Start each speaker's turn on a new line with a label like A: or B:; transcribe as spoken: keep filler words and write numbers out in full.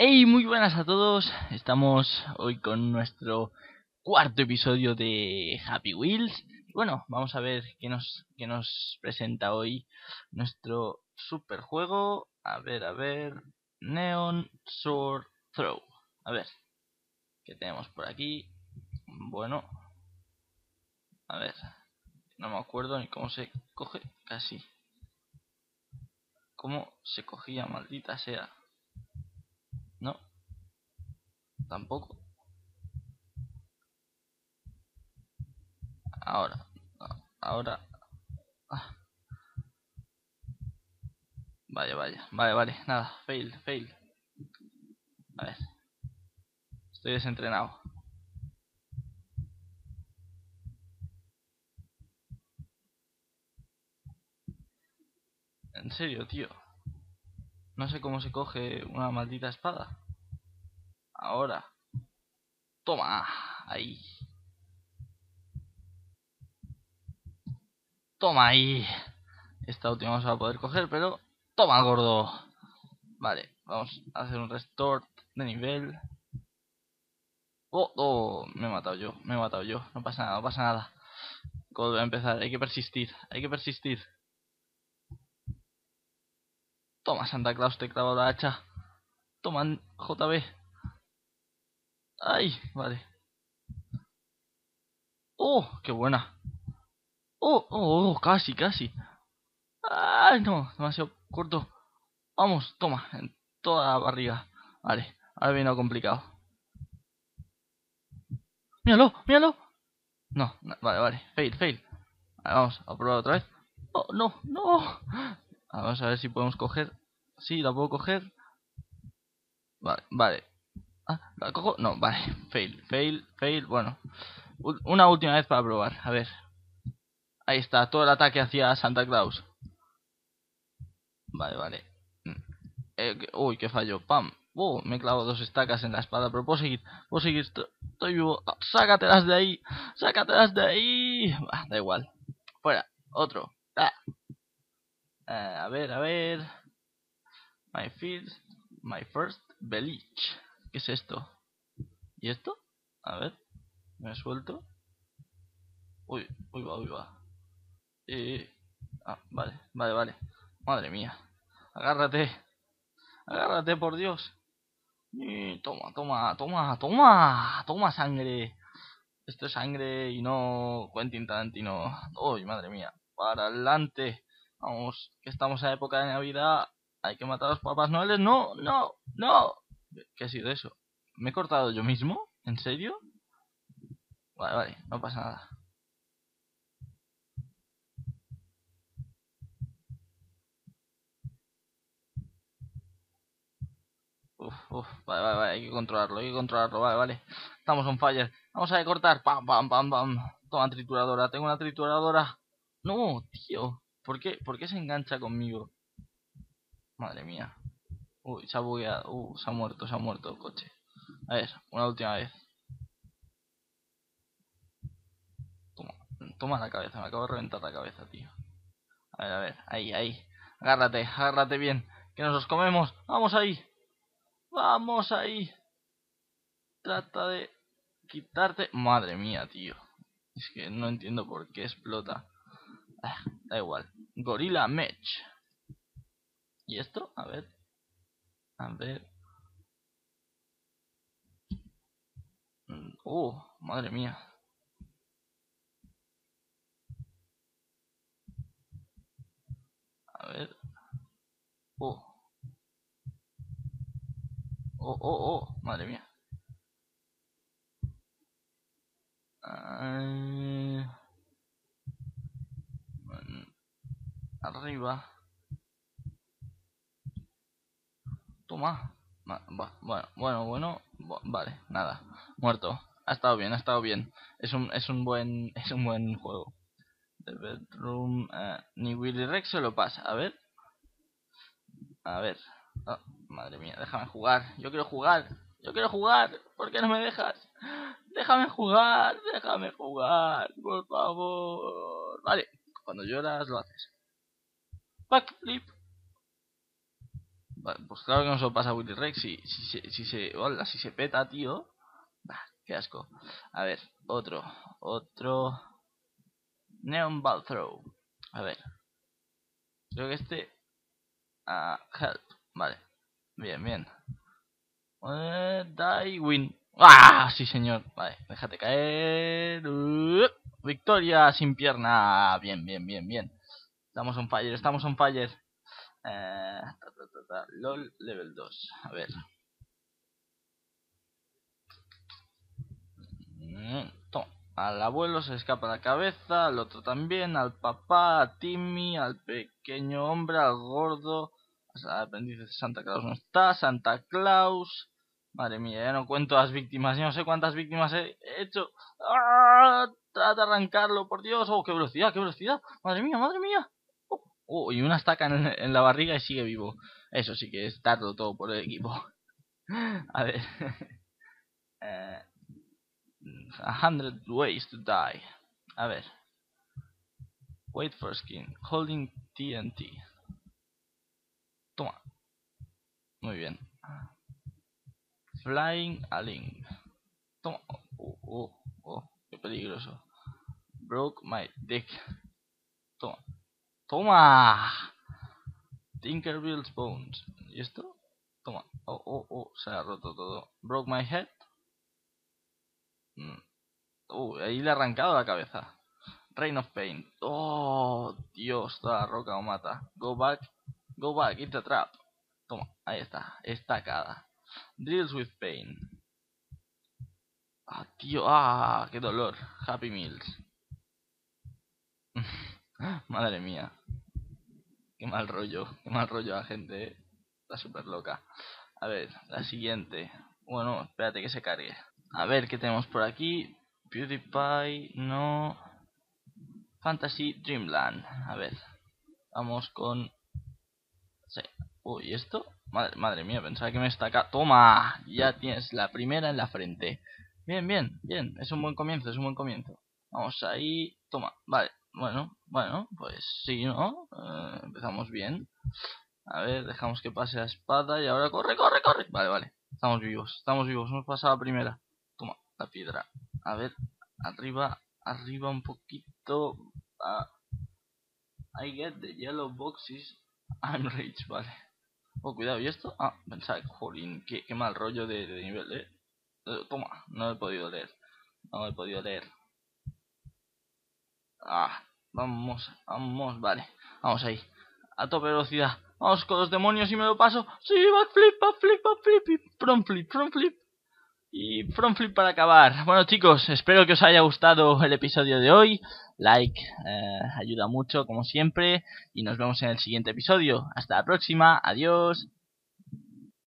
A: Hey, muy buenas a todos. Estamos hoy con nuestro cuarto episodio de Happy Wheels. Bueno, vamos a ver qué nos, qué nos presenta hoy nuestro super juego. A ver, a ver. Neon Sword Throw. A ver, ¿qué tenemos por aquí? Bueno, a ver. No me acuerdo ni cómo se coge. Casi. ¿Cómo se cogía, maldita sea? No, tampoco. Ahora, ahora. Ah, vaya, vaya, vale, vale, nada, fail, fail. A ver, estoy desentrenado. En serio, tío. No sé cómo se coge una maldita espada. Ahora. Toma, ahí. Toma ahí. Esta última no se va a poder coger, pero... Toma, gordo. Vale, vamos a hacer un restore de nivel. Oh, oh, me he matado yo, me he matado yo. No pasa nada, no pasa nada. Voy a empezar, hay que persistir, hay que persistir. Toma, Santa Claus, te clavo la hacha. Toma, J B. Ay, vale. Oh, qué buena. Oh, oh, oh, casi, casi. Ay, no, demasiado corto. Vamos, toma, en toda la barriga. Vale, ahora viene lo complicado. Míralo, míralo. No, no, vale, vale, fail, fail. Vale, vamos a probar otra vez. Oh, no, no. Vamos a ver si podemos coger. Sí, la puedo coger. Vale, vale. Ah, ¿la cojo? No, vale, fail, fail, fail. Bueno, una última vez para probar, a ver. Ahí está, todo el ataque hacia Santa Claus. Vale, vale. Eh, que, uy, que fallo. Pam. Uh, me clavo dos estacas en la espada, pero puedo seguir. Puedo seguir. Estoy vivo. Ah, sácatelas de ahí. Sácatelas de ahí. Bah, da igual. Fuera. Otro. Ah. Eh, a ver, a ver. My first. My first Belich. ¿Qué es esto? ¿Y esto? A ver. Me suelto. Uy, uy va, uy va. Eh, ah, vale, vale, vale. Madre mía. Agárrate. Agárrate, por Dios. Y toma, toma, toma, toma, toma sangre. Esto es sangre y no Quentin Tarantino. Uy, madre mía. Para adelante. Vamos, que estamos en época de Navidad. Hay que matar a los papás noeles. No, no, no. ¿Qué ha sido eso? ¿Me he cortado yo mismo? ¿En serio? Vale, vale, no pasa nada. Uf, uf, vale, vale, vale, hay que controlarlo, hay que controlarlo, vale, vale. Estamos on fire. Vamos a cortar. Pam, pam, pam, pam. Toma trituradora, tengo una trituradora. No, tío. ¿Por qué? ¿Por qué se engancha conmigo? Madre mía. Uy, se ha bugueado. Uh, se ha muerto, se ha muerto el coche. A ver, una última vez. Toma, toma la cabeza, me acabo de reventar la cabeza, tío. A ver, a ver, ahí, ahí. Agárrate, agárrate bien. Que nos los comemos. Vamos ahí. Vamos ahí. Trata de quitarte. Madre mía, tío. Es que no entiendo por qué explota. Ah, da igual. Gorilla Mech. ¿Y esto? A ver. A ver. Uh, madre mía. A ver. Oh. Oh, oh, oh. Madre mía. Uh, arriba. Toma. Va, va, bueno, bueno, bueno. Vale, nada. Muerto. Ha estado bien, ha estado bien. Es un, es un buen, es un buen juego. The Bedroom. Uh, ni Willy Rex se lo pasa. A ver. A ver. Oh, madre mía, déjame jugar. Yo quiero jugar. Yo quiero jugar. ¿Por qué no me dejas? Déjame jugar. Déjame jugar. Por favor. Vale. Cuando lloras lo haces. Backflip. Vale, pues claro que no se lo pasa a Willy Rex. Si, si, si, si se... Hola, si se peta, tío. Bah, qué asco. A ver, otro. Otro... Neon Ball Throw. A ver. Creo que este... Uh, help. Vale. Bien, bien. Uh, die, win. ¡Ah! Sí, señor. Vale, déjate caer. Uh, victoria sin pierna. Bien, bien, bien, bien. Estamos on fire, estamos on fire. Eh, ta, ta, ta, ta. LOL level dos. A ver. Mm, toma. Al abuelo se le escapa la cabeza, al otro también, al papá, a Timmy, al pequeño hombre, al gordo, al aprendiz de Santa Claus no está, Santa Claus. Madre mía, ya no cuento las víctimas, ya no sé cuántas víctimas he hecho. ¡Ah! Trata de arrancarlo, por Dios. ¡Oh, qué velocidad, qué velocidad! ¡Madre mía, madre mía! Oh, oh, y una estaca en, en la barriga y sigue vivo. Eso sí que es tardo todo por el equipo. A ver. eh... A hundred ways to die. A ver. Wait for skin. Holding T N T. Toma. Muy bien. Flying a link. Toma. Oh, oh, oh. Qué peligroso. Broke my dick. Toma. Toma. Tinkerbell's bones. ¿Y esto? Toma. Oh, oh, oh. Se ha roto todo. Broke my head. Mm. Uh, ahí le ha arrancado la cabeza. Rain of Pain. Oh, Dios, toda la roca o mata. Go back. Go back, it's a trap. Toma, ahí está. Estacada. Drills with Pain. Ah, tío, ah, qué dolor. Happy Meals. Madre mía. Qué mal rollo. Qué mal rollo la gente, eh. Está súper loca. A ver, la siguiente. Bueno, espérate que se cargue. A ver, ¿qué tenemos por aquí? PewDiePie, no. Fantasy Dreamland. A ver. Vamos con... Sí. Uy, ¿esto? Madre, madre mía, pensaba que me estaca. ¡Toma! Ya tienes la primera en la frente. Bien, bien, bien. Es un buen comienzo, es un buen comienzo. Vamos ahí. Toma, vale. Bueno, bueno, pues sí, ¿no? Eh, empezamos bien. A ver, dejamos que pase la espada y ahora corre, corre, corre. Vale, vale. Estamos vivos, estamos vivos. Hemos pasado la primera. Toma, la piedra. A ver, arriba, arriba un poquito. Ah, I get the yellow boxes. I'm rich, vale. Oh, cuidado, ¿y esto? Ah, pensaba, jolín, qué, qué mal rollo de, de nivel, eh. eh. Toma, no he podido leer. No he podido leer. Ah, vamos, vamos, vale. Vamos ahí. A tope velocidad. Vamos con los demonios y me lo paso. Sí, backflip, backflip, backflip. Y front flip, front flip. Y front flip para acabar. Bueno, chicos, espero que os haya gustado el episodio de hoy. Like eh, ayuda mucho, como siempre. Y nos vemos en el siguiente episodio. Hasta la próxima. Adiós.